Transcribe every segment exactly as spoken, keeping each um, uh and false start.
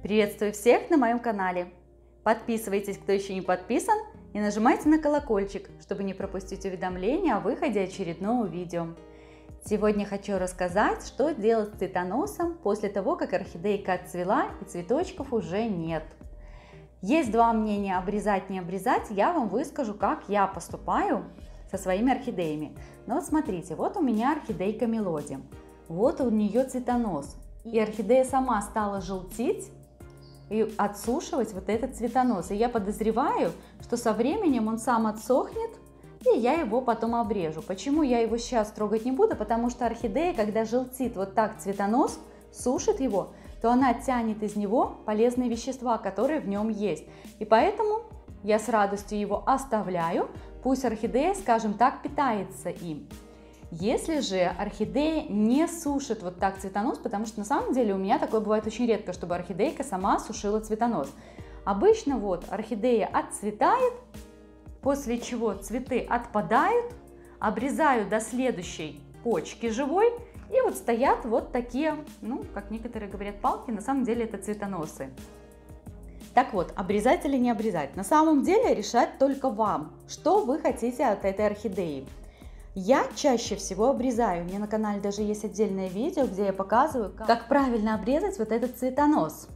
Приветствую всех на моем канале! Подписывайтесь, кто еще не подписан, и нажимайте на колокольчик, чтобы не пропустить уведомления о выходе очередного видео. Сегодня хочу рассказать, что делать с цветоносом после того, как орхидейка отцвела и цветочков уже нет. Есть два мнения: обрезать, не обрезать. Я вам выскажу, как я поступаю со своими орхидеями. Но вот смотрите, вот у меня орхидейка Мелодия, вот у нее цветонос, и орхидея сама стала желтеть и отсушивать вот этот цветонос. И я подозреваю, что со временем он сам отсохнет, и я его потом обрежу. Почему я его сейчас трогать не буду? Потому что орхидея, когда желтит вот так цветонос, сушит его, то она тянет из него полезные вещества, которые в нем есть. И поэтому я с радостью его оставляю, пусть орхидея, скажем так, питается им. Если же орхидея не сушит вот так цветонос, потому что на самом деле у меня такое бывает очень редко, чтобы орхидейка сама сушила цветонос. Обычно вот орхидея отцветает, после чего цветы отпадают, обрезаю до следующей почки живой, и вот стоят вот такие, ну, как некоторые говорят, палки, на самом деле это цветоносы. Так вот, обрезать или не обрезать? На самом деле решать только вам, что вы хотите от этой орхидеи. Я чаще всего обрезаю, у меня на канале даже есть отдельное видео, где я показываю, как правильно обрезать вот этот цветонос.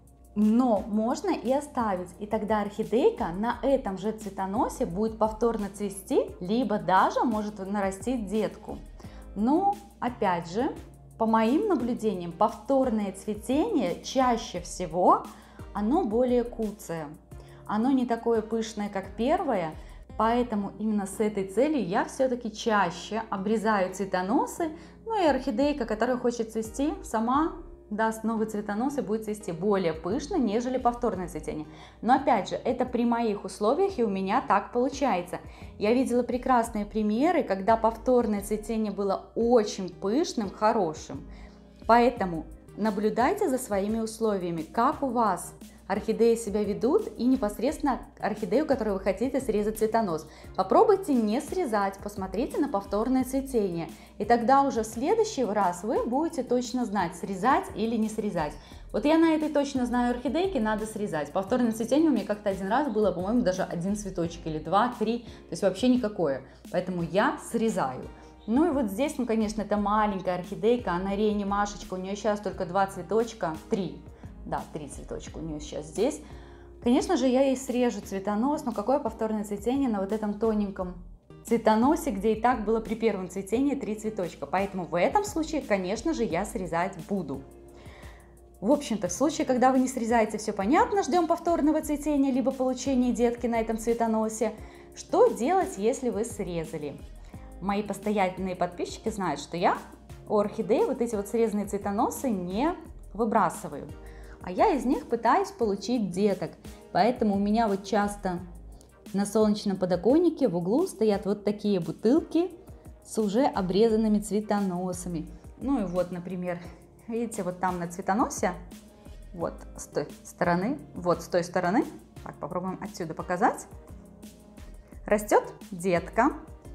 Но можно и оставить, и тогда орхидейка на этом же цветоносе будет повторно цвести, либо даже может нарастить детку. Но опять же, по моим наблюдениям, повторное цветение чаще всего оно более куцое, оно не такое пышное, как первое. Поэтому именно с этой целью я все-таки чаще обрезаю цветоносы. Ну и орхидейка, которая хочет цвести, сама даст новый цветонос и будет цвести более пышно, нежели повторное цветение. Но опять же, это при моих условиях, и у меня так получается. Я видела прекрасные примеры, когда повторное цветение было очень пышным, хорошим. Поэтому наблюдайте за своими условиями, как у вас орхидеи себя ведут, и непосредственно орхидею, которую вы хотите срезать цветонос. Попробуйте не срезать, посмотрите на повторное цветение, и тогда уже в следующий раз вы будете точно знать, срезать или не срезать. Вот я на этой точно знаю орхидейке, надо срезать. Повторное цветение у меня как-то один раз было, по-моему, даже один цветочек или два, три, то есть вообще никакое, поэтому я срезаю. Ну и вот здесь, ну конечно, это маленькая орхидейка, она реанимашечка, у нее сейчас только два цветочка, три. Да, три цветочка у нее сейчас здесь. Конечно же, я ей срежу цветонос, но какое повторное цветение на вот этом тоненьком цветоносе, где и так было при первом цветении три цветочка. Поэтому в этом случае, конечно же, я срезать буду. В общем-то, в случае, когда вы не срезаете, все понятно, ждем повторного цветения, либо получения детки на этом цветоносе. Что делать, если вы срезали? Мои постоянные подписчики знают, что я у орхидей вот эти вот срезанные цветоносы не выбрасываю. А я из них пытаюсь получить деток. Поэтому у меня вот часто на солнечном подоконнике в углу стоят вот такие бутылки с уже обрезанными цветоносами. Ну и вот, например, видите, вот там на цветоносе, вот с той стороны, вот с той стороны, так, попробуем отсюда показать, растет детка.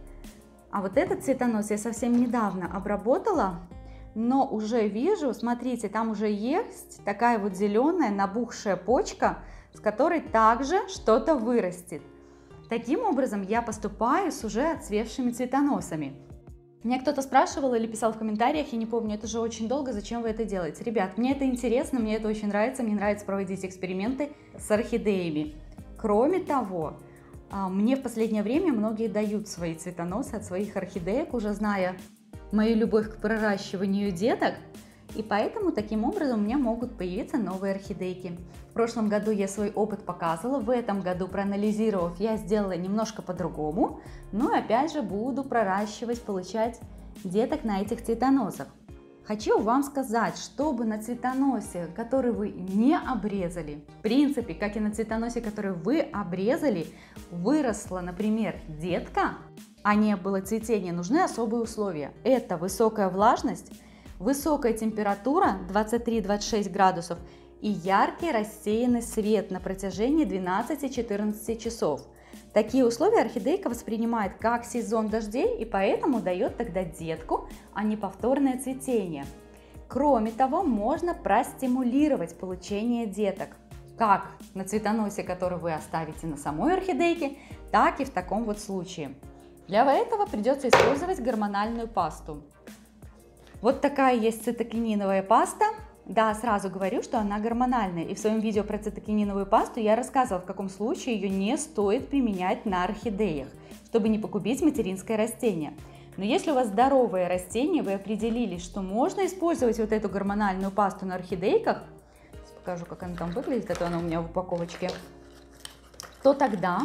А вот этот цветонос я совсем недавно обработала. Но уже вижу, смотрите, там уже есть такая вот зеленая набухшая почка, с которой также что-то вырастет. Таким образом я поступаю с уже отцвевшими цветоносами. Меня кто-то спрашивал или писал в комментариях, я не помню, это же очень долго, зачем вы это делаете? Ребят, мне это интересно, мне это очень нравится, мне нравится проводить эксперименты с орхидеями. Кроме того, мне в последнее время многие дают свои цветоносы от своих орхидеек, уже зная мою любовь к проращиванию деток, и поэтому таким образом у меня могут появиться новые орхидейки. В прошлом году я свой опыт показывала, в этом году, проанализировав, я сделала немножко по-другому, но опять же буду проращивать, получать деток на этих цветоносах. Хочу вам сказать, чтобы на цветоносе, который вы не обрезали, в принципе, как и на цветоносе, который вы обрезали, выросла, например, детка, а не было цветения, нужны особые условия. Это высокая влажность, высокая температура двадцать три — двадцать шесть градусов и яркий рассеянный свет на протяжении двенадцати-четырнадцати часов. Такие условия орхидейка воспринимает как сезон дождей и поэтому дает тогда детку, а не повторное цветение. Кроме того, можно простимулировать получение деток, как на цветоносе, который вы оставите на самой орхидейке, так и в таком вот случае. Для этого придется использовать гормональную пасту. Вот такая есть цитокининовая паста. Да, сразу говорю, что она гормональная. И в своем видео про цитокининовую пасту я рассказывала, в каком случае ее не стоит применять на орхидеях, чтобы не погубить материнское растение. Но если у вас здоровое растение, вы определились, что можно использовать вот эту гормональную пасту на орхидейках, сейчас покажу, как она там выглядит, это она у меня в упаковочке, то тогда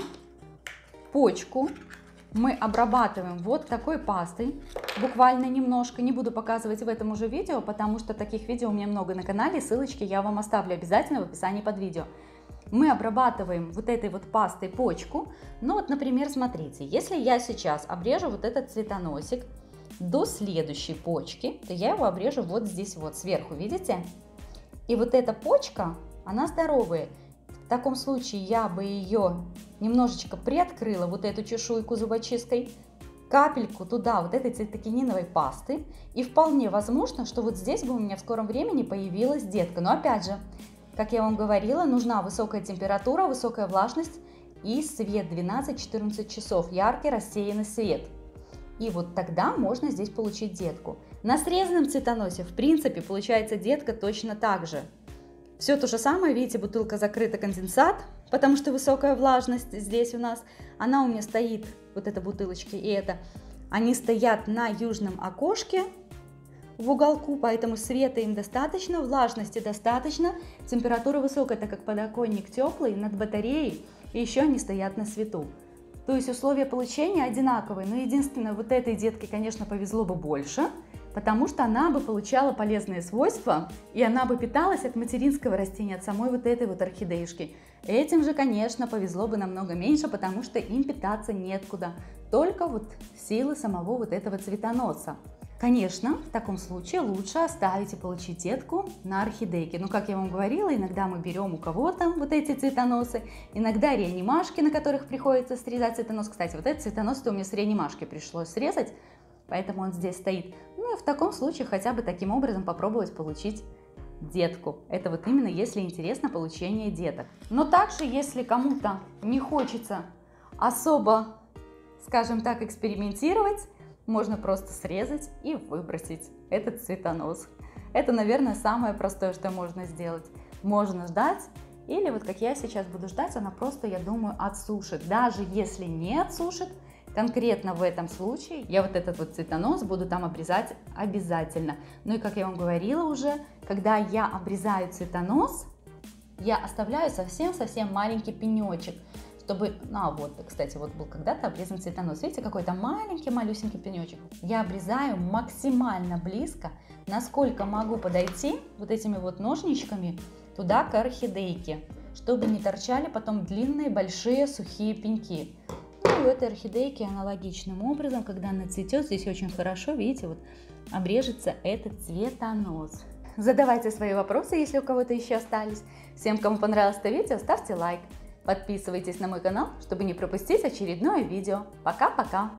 почку мы обрабатываем вот такой пастой, буквально немножко, не буду показывать в этом уже видео, потому что таких видео у меня много на канале, ссылочки я вам оставлю обязательно в описании под видео. Мы обрабатываем вот этой вот пастой почку. Ну вот, например, смотрите, если я сейчас обрежу вот этот цветоносик до следующей почки, то я его обрежу вот здесь вот сверху, видите? И вот эта почка, она здоровая. В таком случае я бы ее немножечко приоткрыла, вот эту чешуйку зубочисткой, капельку туда вот этой цитокининовой пасты, и вполне возможно, что вот здесь бы у меня в скором времени появилась детка. Но опять же, как я вам говорила, нужна высокая температура, высокая влажность и свет двенадцать-четырнадцать часов, яркий рассеянный свет. И вот тогда можно здесь получить детку. На срезанном цветоносе, в принципе, получается детка точно так же. Все то же самое, видите, бутылка закрыта, конденсат, потому что высокая влажность здесь у нас. Она у меня стоит, вот эта бутылочка и эта, они стоят на южном окошке в уголку, поэтому света им достаточно, влажности достаточно, температура высокая, так как подоконник теплый, над батареей, и еще они стоят на свету. То есть условия получения одинаковые, но единственное, вот этой детке, конечно, повезло бы больше, потому что она бы получала полезные свойства, и она бы питалась от материнского растения, от самой вот этой вот орхидеюшки. Этим же, конечно, повезло бы намного меньше, потому что им питаться неоткуда, только вот силы самого вот этого цветоноса. Конечно, в таком случае лучше оставить и получить детку на орхидейке. Но, как я вам говорила, иногда мы берем у кого-то вот эти цветоносы, иногда реанимашки, на которых приходится срезать цветонос. Кстати, вот этот цветонос-то у меня с реанимашки пришлось срезать, поэтому он здесь стоит. Ну и в таком случае хотя бы таким образом попробовать получить детку. Это вот именно если интересно получение деток. Но также, если кому-то не хочется особо, скажем так, экспериментировать, можно просто срезать и выбросить этот цветонос. Это, наверное, самое простое, что можно сделать. Можно ждать, или вот как я сейчас буду ждать, она просто, я думаю, отсушит. Даже если не отсушит, конкретно в этом случае я вот этот вот цветонос буду там обрезать обязательно. Ну и как я вам говорила уже, когда я обрезаю цветонос, я оставляю совсем-совсем маленький пенечек, чтобы, ну а вот, кстати, вот был когда-то обрезан цветонос, видите, какой-то маленький малюсенький пенечек. Я обрезаю максимально близко, насколько могу подойти вот этими вот ножничками туда к орхидейке, чтобы не торчали потом длинные большие сухие пеньки. Ну и у этой орхидейки аналогичным образом, когда она цветет, здесь очень хорошо, видите, вот обрежется этот цветонос. Задавайте свои вопросы, если у кого-то еще остались. Всем, кому понравилось это видео, ставьте лайк. Подписывайтесь на мой канал, чтобы не пропустить очередное видео. Пока-пока!